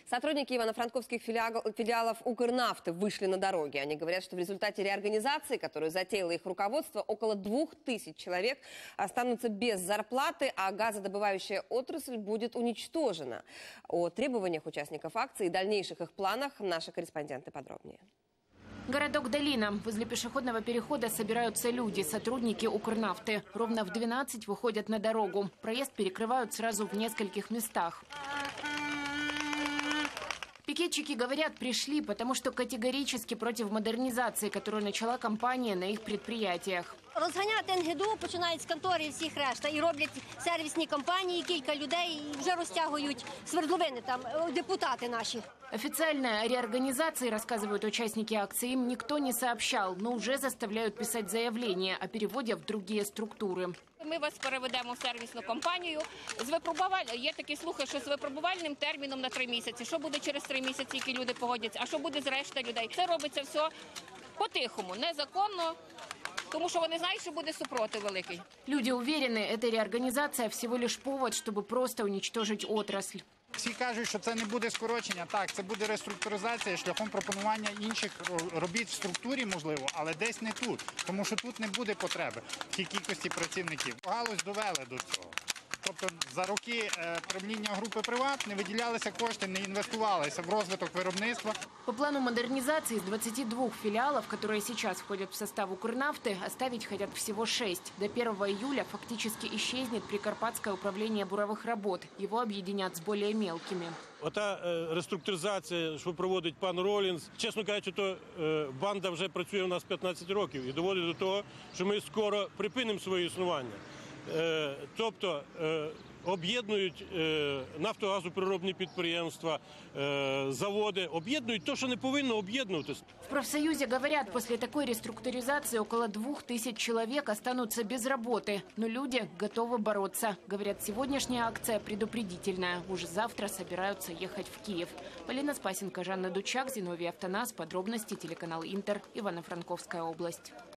Сотрудники ивано-франковских филиалов Укрнафты вышли на дороги. Они говорят, что в результате реорганизации, которую затеяло их руководство, около 2000 человек останутся без зарплаты, а газодобывающая отрасль будет уничтожена. О требованиях участников акции и дальнейших их планах наши корреспонденты подробнее. Городок Долина. Возле пешеходного перехода собираются люди, сотрудники Укрнафты. Ровно в 12 выходят на дорогу. Проезд перекрывают сразу в нескольких местах. Пикетчики говорят, пришли, потому что категорически против модернизации, которую начала компания на их предприятиях. Розганяти НГДУ починають з контори і всіх решта. І роблять сервісні компанії, кілька людей, і вже розтягують свердловини, там, депутати наші. Официально о реорганизации, рассказывают участники акции, им никто не сообщал, но уже заставляют писать заявление о переводе в другие структуры. Ми вас переведемо в сервісну компанію. Є такі слухи, що з випробувальним терміном на 3 місяці. Що буде через 3 місяці, які люди погодяться, а що буде з решта людей? Це робиться все по-тихому, незаконно, тому що вони знають, що буде супротив великий. Люди уверены, эта реорганизация всего лишь повод, чтобы просто уничтожить отрасль. Всі кажуть, що це не буде скорочення. Так, це буде реструктуризація шляхом пропонування інших робіт в структурі, можливо, але десь не тут. Тому що тут не буде потреби в тій кількості працівників. Галузь довели до цього. Тобто за роки правління групи «Приват» не виділялися кошти, не інвестувалися в розвиток виробництва. По плану модернизации из 22 филиалов, которые сейчас входят в состав Укрнафты, оставить хотят всего 6. До 1 июля фактически исчезнет Прикарпатское управление буровых работ. Его объединят с более мелкими. Ота реструктуризація, що проводить пан Ролінс, чесно кажучи, то банда вже працює у нас 15 років і доводить до того, що ми скоро припинимо своє існування. Тобто об'єднують нафтогазоприробні підприємства, заводи, об'єднують те, що не повинно об'єднуватися. В профсоюзе говорят, после такой реструктуризации около 2000 человек останутся без работы. Но люди готовы бороться. Говорят, сегодняшняя акция предупредительная. Уже завтра собираются ехать в Киев. Полина Спасенко, Жанна Дучак, Зиновий Автонас. Подробности телеканал Интер, Ивано-Франковская область.